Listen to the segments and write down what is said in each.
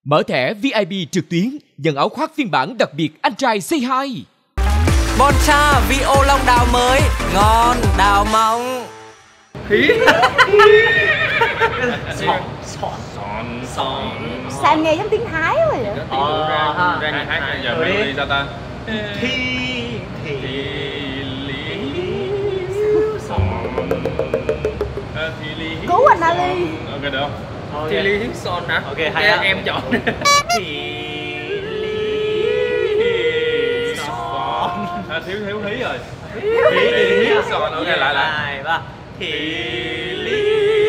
Mở thẻ VIP trực tuyến, nhận áo khoác phiên bản đặc biệt Anh trai Say Hi. Boncha vị ô long đào mới, ngon đào mong. Sao nghe giống tiếng Thái quá vậy? Hát giờ mình đi sao ta? Cứu anh Ali. Ok được không? Thì Lee Hickson hả? Ok hay á. Em chọn. Thiếu hí rồi. Hí Hickson. Ok lại. 2, 3. Thì lý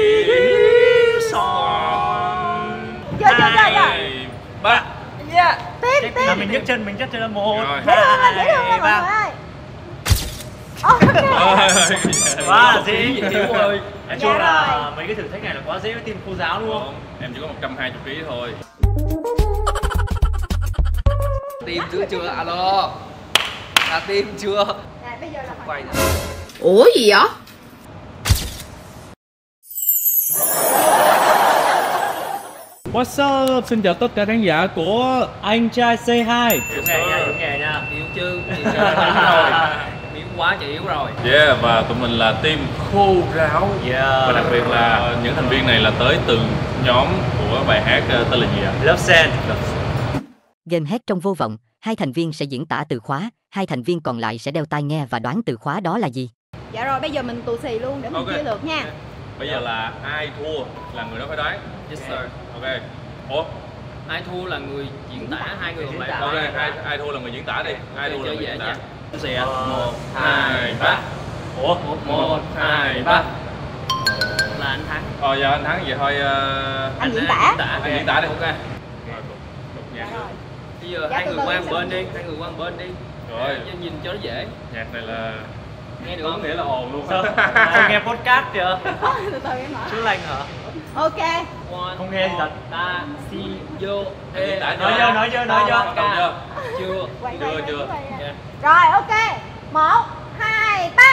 son. Chơi. 3. Yeah. Tiếp. Là mình nhấc chân là 1, Rồi. 2, Dễ thương mọi 3. người. Quá là dễ. Hiểu rồi. Nói chung là mấy cái thử thách này là quá dễ với team cô giáo đúng không? Em chỉ có 120 kg thôi. Tìm chưa? Alo. Là tìm chưa? Này, bây giờ là Quay nè. Ủa gì vậy? What's up? Xin chào tất cả khán giả của Anh Trai Say Hi. Đúng nghề nha. Hiểu chứ? Rồi. Miếng quá chị yếu rồi. Yeah, và tụi mình là team khô ráo. Yeah. Và đặc biệt là những thành viên này là tới từ nhóm của bài hát tên là gì ạ? Love Sand. Game hét trong vô vọng, hai thành viên sẽ diễn tả từ khóa, hai thành viên còn lại sẽ đeo tai nghe và đoán từ khóa đó là gì. Dạ rồi, bây giờ mình tù xì luôn để mình chia lượt nha. Bây giờ là ai thua là người đó phải đoán. Yes sir. Ok. Ủa? Ai thua là người diễn tả, hai người còn lại. Ok, ai thua là người diễn tả đi. Ai thua là người diễn tả. Gì ạ? 1, 2, 3. Ủa? 1, 2, 3. Là anh thắng. Giờ anh thắng vậy thôi. Anh diễn tả. Anh diễn tả đi. Ok. Đục nhạc. Bây giờ hai người qua một bên đi. Rồi. Nhìn cho nó dễ. Nhạc này là Nghe được có không? nghĩa là ồn luôn. Sao? Không nghe podcast chưa? Từ từ em mở. Chữa lành hả? Ok. Không nghe gì thật. Ta si vô. Nói chưa? Chưa. Chưa. Rồi, ok. 1, 2, 3.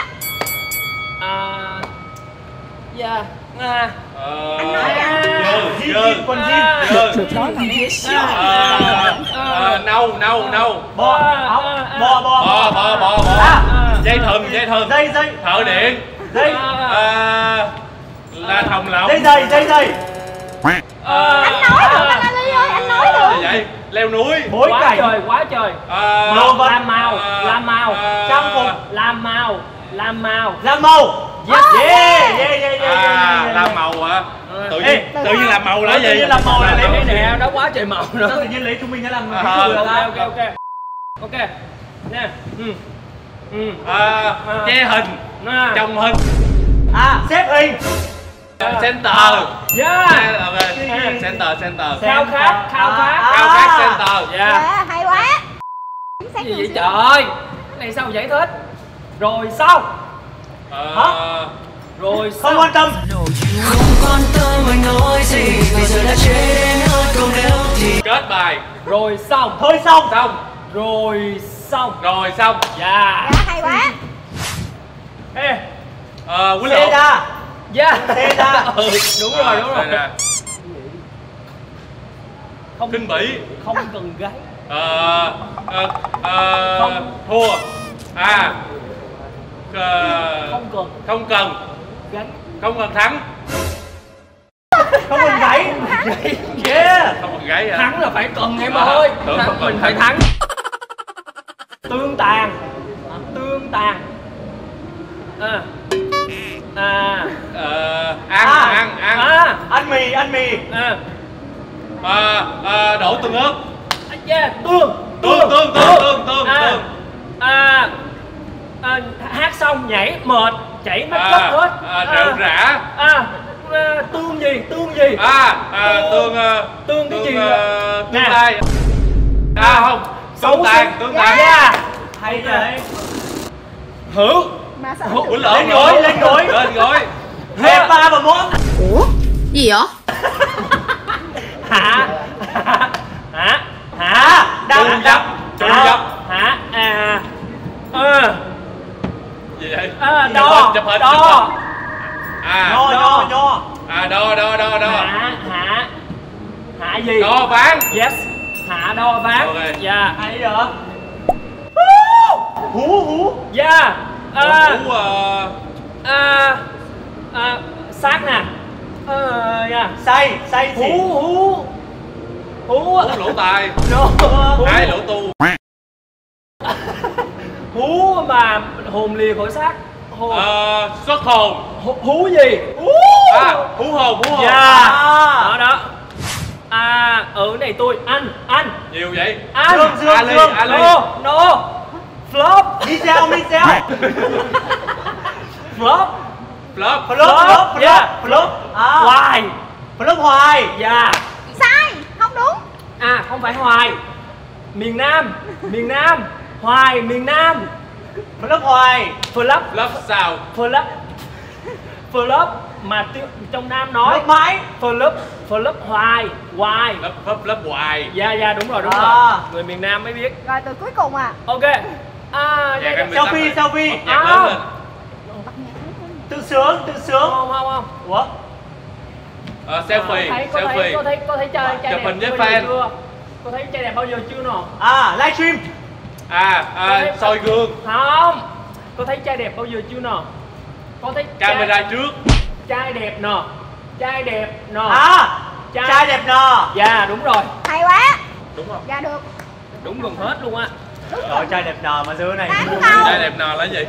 Yeah. Anh nói kìa. Con Jin. Được nói bằng phía sau. Nâu. Bò. Dây thừng. Dây. Thợ điện. Dây. Là thòng lọng. Dây. Anh nói được anh Ali ơi, anh nói được. Vậy leo núi. Bối cảnh. Quá trời. Lô vật. Làm màu. Trang phục. Làm màu. Lam màu. Yes. Yeah. Làm màu hả? Tự nhiên làm màu là gì? Tự nhiên làm màu là lấy Cái nè, đó quá trời màu nữa. Sao tự nhiên lấy chúng mình ra làm Ok. Nè. Che hình. Trồng hình. xếp hình. Center. Yeah. Center. Khao khát Center. Dạ, hay quá. Chính xác Gì vậy luôn. trời? Cái này sao giải thích? Rồi xong. Rồi Không quan tâm. Không quan tâm anh nói gì, bây giờ đã chết đến hết không nếu thì. Kết bài. Rồi xong. Thôi xong. Rồi xong. Dạ, hay quá. Ê. Quýnh lộn. Yeah. Đúng rồi. Không Kinh bỉ. Không cần gáy. Thua. Không cần gáy. Không cần thắng. Không cần gáy. Yeah. Không cần gáy hả? Thắng là phải cần em ơi. Mình phải thắng. Tương tàn. Ăn mì. Đổ tương ớt. Yeah, tương. Hát xong nhảy mệt chảy mất tất hết. Rệu rã. Tương gì? Tương cái gì? Tương lai. Không. Tương tàn. Yeah. Hay vậy. Hữu. Mà sao Quýnh lộn. Lên gối. Thêm 3 và 1. Ủa gì vậy? Hả? Trùng dập. Hả? Gì vậy? Đo. Chụp hình. Nho. Nho. Đo. Hả Hạ gì? Đo ván. Yes. Hạ đo ván. Ok. Dạ. Hay vậy? Hú. Dạ. Hú Xác nè. Dạ. Say gì? Hú lỗ tai. No. Hai lỗ tu. Hú mà hồn lìa khỏi xác. Hồn. Xuất hồn. Hú gì? Hú hồn. Dạ. Đó. Cái này tôi anh Nhiều vậy. Dương. Ali. No. Flop. Đi sao? Flop. Flop. Hoài. Flop hoài. Dạ. Sai, không đúng. Không phải hoài. Miền Nam. Hoài miền Nam. Flop hoài. Flop sao? Flop mà trong Nam nói. Flop mãi. Flop hoài. Lớp hoài. Dạ đúng rồi. Người miền Nam mới biết. Rồi từ cuối cùng à. Ok. Selfie. Nhạc lớn lên. Tự sướng. Không. Ủa? Selfie. Có thấy trai chụp đẹp hình với bao fan. giờ chưa? Có thấy trai đẹp bao giờ chưa nào? Livestream. Soi gương. Không. Có thấy trai đẹp bao giờ chưa nào? Có thấy Camera trước. Trai đẹp nè. Trai đẹp nè. Dạ đúng rồi. Hay quá. Đúng không? Dạ được. Đúng gần hết luôn á. Rồi trai đẹp nò mà dưới này. Đáng không? Trai đẹp nò là gì?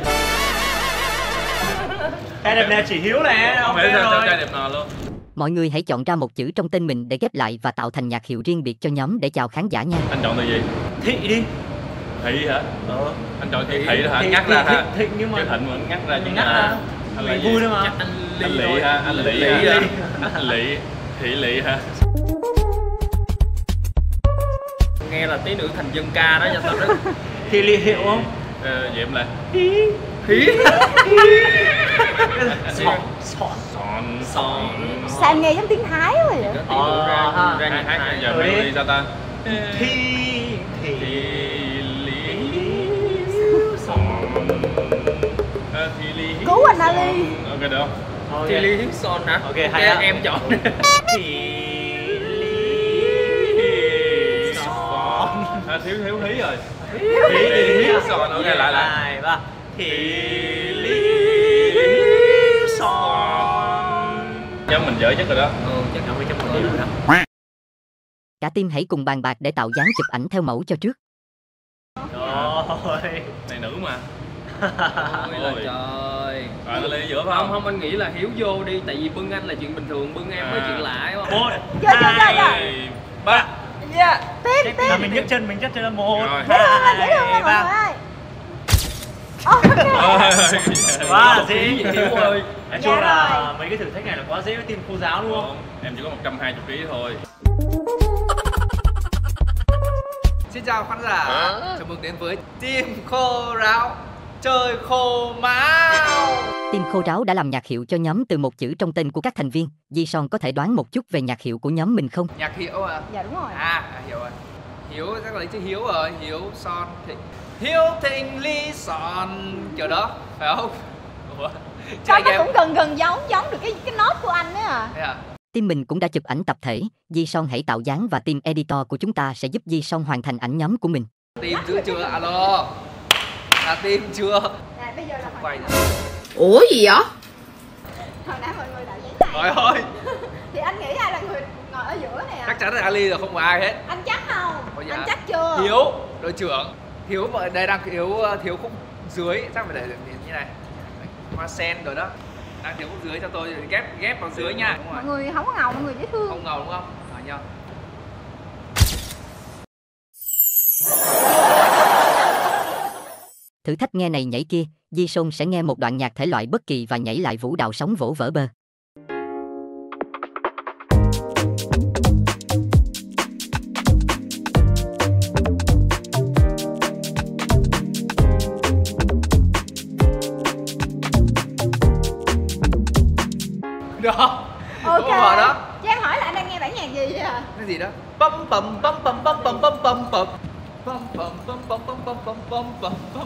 Trai đẹp nè chỉ Hiếu nè. Không phải sao trai đẹp nò luôn. Mọi người hãy chọn ra một chữ trong tên mình để ghép lại và tạo thành nhạc hiệu riêng biệt cho nhóm để chào khán giả nha. Anh chọn từ gì? Thị đi. Thị hả? Anh chọn thị hả? Ngắt ra ha. Thị nhưng mà Cái thịnh mà ngắt ra chứ ngắt ra. Anh là vui thôi mà. Anh Lị hả? Anh Lị. Thị Lị hả? Nghe là tí nữa thành dân ca đó cho tao đó. Thị Lị hiệu không? Vậy em là Sòn. Sao nghe giống tiếng Thái quá vậy? Ra hát giờ melody sao ta? Thị Lị. Cứu anh Ali. Ok được không? Thị Lị Hiếu Son hả? Ok hay á. Em chọn. Thị Lị Son. Thiếu hí rồi. Thị Hiếu Son. Ok lại. 2, 3. Thị Lị Son. Nhóm mình dở nhất rồi đó. Chắc là 100 điểm rồi đó. Cả team hãy cùng bàn bạc để tạo dáng chụp ảnh theo mẫu cho trước. Rồi. Này nữ mà. Ôi là trời. Rồi nó lên giữa phải không? Không anh nghĩ là Hiếu vô đi, tại vì bưng anh là chuyện bình thường, bưng em mới chuyện lạ đúng không? 1, Chơi. 2, 3. Tiếp. Là mình nhấc chân là 1, Rồi. Dễ thương lên 2, mọi người 3. ơi. Ok. Quá là dễ. Hiếu ơi. Nói chung Dạ là rồi. mấy cái thử thách này là quá dễ với team cô giáo đúng không? Em chỉ có 120 kg thôi. Xin chào khán giả, chào mừng đến với Team Khô Ráo Chơi Khô Máu. Team Khô Ráo đã làm nhạc hiệu cho nhóm từ một chữ trong tên của các thành viên. Di Son có thể đoán một chút về nhạc hiệu của nhóm mình không? Nhạc hiệu à? Dạ đúng rồi. Hiểu rồi. Hiếu chắc là lấy chữ Hiếu rồi. Hiếu Son Thịnh. Hiếu Thịnh Ly Son kiểu đó, phải không? Ủa? Sao nó cũng gần giống được cái nốt của anh ấy à. Thế à? Team mình cũng đã chụp ảnh tập thể. Di Son hãy tạo dáng và team editor của chúng ta sẽ giúp Di Son hoàn thành ảnh nhóm của mình. Team chưa? Alo. Là team chưa? Nè bây giờ là Quay hồi nữa. Ủa gì vậy? nãy mọi người đạo giấy này. Trời ơi, Thì anh nghĩ ai là người ngồi ở giữa này à? chắc chắn là Ali rồi, không có ai hết. Anh chắc không? Ủa dạ? Anh chắc chưa? Hiếu, đội trưởng. Hiếu ở đây đang thiếu khúc dưới, chắc phải để như này. Hoa sen rồi đó. Đang thiếu khúc dưới cho tôi ghép vào dưới nha. Đúng Mọi rồi. người không có ngầu, mọi người dễ thương. Không ngầu đúng không? Nhau. Thử thách nghe này nhảy kia, Di Son sẽ nghe một đoạn nhạc thể loại bất kỳ và nhảy lại vũ đạo sóng vỗ vỡ bơ. Đó. Ok. Đúng rồi đó. Cho em hỏi là anh đang nghe bản nhạc gì vậy à? Cái gì đó? Bum bum bum bum bum bum bum bum bum. Bum bum bum bum bum bum bum bum bum bum.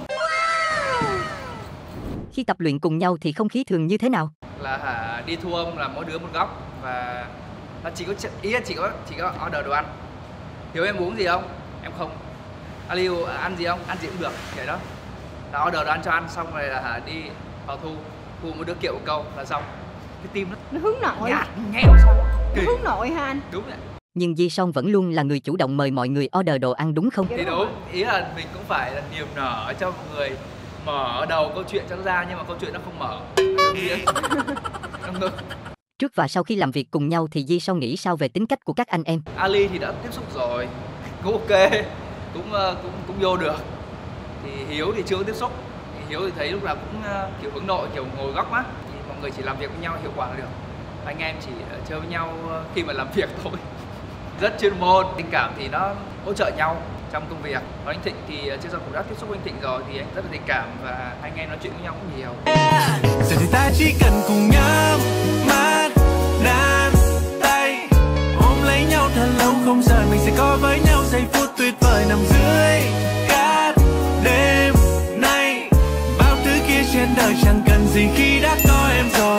Khi tập luyện cùng nhau thì không khí thường như thế nào? Là đi thua là mỗi đứa một góc và Nó chỉ có ý là chỉ có order đồ ăn. Hiếu em uống gì không? Em không. Ali ăn gì không? Ăn gì cũng được, vậy đó. Là order đồ ăn cho ăn xong rồi là đi vào thu một đứa kiệu một câu là xong. Cái tim Nó hướng nội. nhạt nghèo sao? Nó hướng nội ha anh. Đúng vậy. Nhưng Di Song vẫn luôn là người chủ động mời mọi người order đồ ăn đúng không? Thì đúng, ý là mình cũng phải là niềm nở cho mọi người mở đầu câu chuyện cho nó ra, nhưng mà câu chuyện nó không mở. Nó ngực. Trước và sau khi làm việc cùng nhau thì Di Song nghĩ sao về tính cách của các anh em? Ali thì đã tiếp xúc rồi, cũng ok, cũng vô được. Thì Hiếu thì chưa có tiếp xúc. Thì Hiếu thì thấy lúc nào cũng kiểu hướng nội, kiểu ngồi góc á. Thì mọi người chỉ làm việc với nhau hiệu quả là được. Anh em chỉ chơi với nhau khi mà làm việc thôi. Rất chuyên môn, tình cảm thì nó hỗ trợ nhau trong công việc. Còn anh Thịnh thì trước giờ cũng đã tiếp xúc với anh Thịnh rồi thì anh rất là tình cảm và hai anh em nói chuyện với nhau cũng nhiều. Giờ thì ta chỉ cần cùng nhắm mắt đan tay, ôm lấy nhau thật lâu không rời, mình sẽ có với nhau giây phút tuyệt vời nằm dưới cát đêm nay. Bao thứ kia trên đời chẳng cần gì khi đã có em rồi.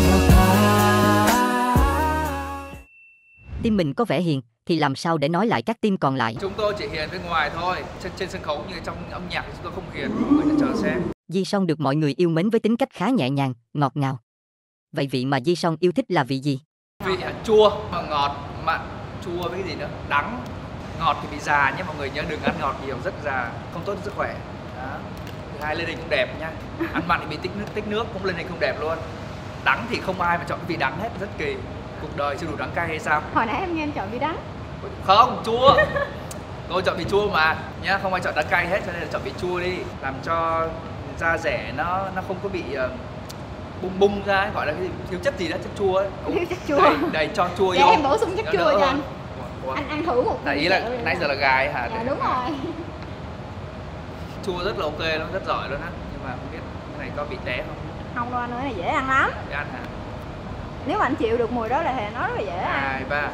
Team mình có vẻ hiền thì làm sao để nói lại các team còn lại? Chúng tôi chỉ hiền bên ngoài thôi, trên sân khấu như trong âm nhạc chúng tôi không hiền, mọi người chờ xem. Di Song được mọi người yêu mến với tính cách khá nhẹ nhàng, ngọt ngào. Vậy vị mà Di Song yêu thích là vị gì? Vị chua, mà ngọt, mặn, chua với cái gì nữa, đắng. Ngọt thì bị già nhé, mọi người nhớ đừng ăn ngọt nhiều, rất già, không tốt cho sức khỏe. Đó. Thứ hai, lên hình cũng đẹp nha. Ăn mặn thì bị tích nước cũng lên hình không đẹp luôn. Đắng thì không ai mà chọn cái vị đắng hết, rất kỳ. Cuộc đời chưa đủ đắng cay hay sao? Hồi nãy em nghe em chọn vị đắng. Không, chua. Tôi chọn vị chua mà nhá, không ai chọn đắng cay hết, cho nên là chọn vị chua đi, làm cho da rẻ nó không có bị bung ra ấy, gọi là cái gì, thiếu chất gì đó, chất chua ấy. Thiếu chất chua. Đầy cho chua vô. Dạ em bổ sung chất chua cho anh. Ủa? Anh ăn thử một. Tại ý là nãy giờ là gài hả? Dạ đúng rồi. Chua rất là ok lắm, rất giỏi luôn á, nhưng mà không biết cái này có bị té không? Không đâu anh ơi, này dễ ăn lắm. Để ăn hả? Nếu mà anh chịu được mùi đó là nó rất là dễ ăn. 2, 3.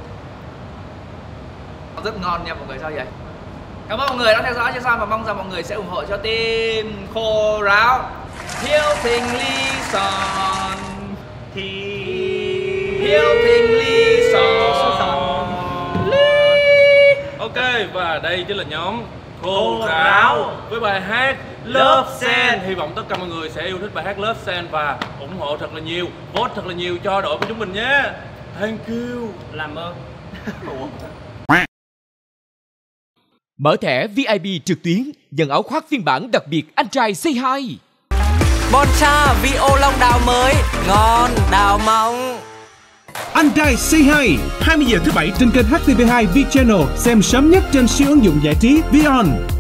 Rất ngon nha mọi người, sao vậy? Cảm ơn mọi người đã theo dõi cho sao và mong rằng mọi người sẽ ủng hộ cho team khô ráo Hiếu Thịnh Ly Son Hiếu Thịnh Ly Son. Ok, và đây chính là nhóm Khô Ráo với bài hát Love Sen. Hy vọng tất cả mọi người sẽ yêu thích bài hát Love Sen và ủng hộ thật là nhiều, vote thật là nhiều cho đội của chúng mình nhé. Thank you. Làm ơn. Mở thẻ VIP trực tuyến, nhận áo khoác phiên bản đặc biệt Anh Trai Say Hi. Boncha vị ô long đào mới, ngon đào mong. Anh Trai Say Hi 20 giờ thứ Bảy trên kênh HTV2 V Channel, xem sớm nhất trên siêu ứng dụng giải trí Vion.